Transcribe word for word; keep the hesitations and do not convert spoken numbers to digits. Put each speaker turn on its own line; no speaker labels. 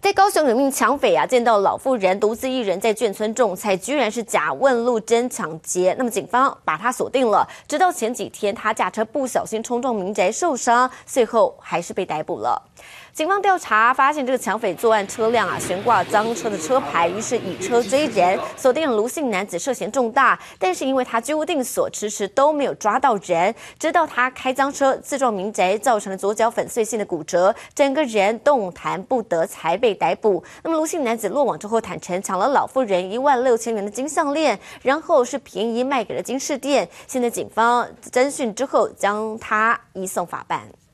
在高雄有名抢匪啊，见到老妇人独自一人在眷村种菜，居然是假问路真抢劫。那么警方把他锁定了，直到前几天他驾车不小心冲撞民宅受伤，最后还是被逮捕了。警方调查发现，这个抢匪作案车辆啊悬挂赃车的车牌，于是以车追人，锁定了卢姓男子涉嫌重大，但是因为他居无定所，迟迟都没有抓到人，直到他开赃车自撞民宅，造成了左脚粉碎性的骨折，整个人动弹不得，才被逮捕。那么卢姓男子落网之后坦承，抢了老妇人一万六千元的金项链，然后是便宜卖给了金饰店。现在警方侦讯之后，将他移送法办。